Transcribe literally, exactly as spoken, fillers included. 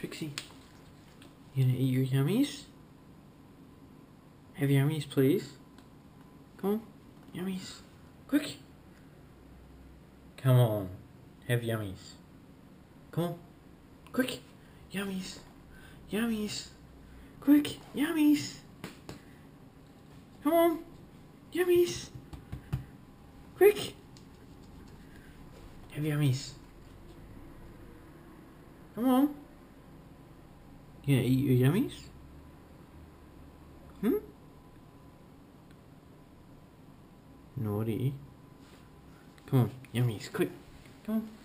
Trixxie, you gonna eat your yummies? Have yummies, please. Come on, yummies. Quick. Come on, have yummies. Come on, quick. Yummies, yummies. Quick, yummies. Come on, yummies. Quick. Have yummies. Come on. You gonna eat your yummies? Hmm? Naughty. Come on, yummies, quick. Come on.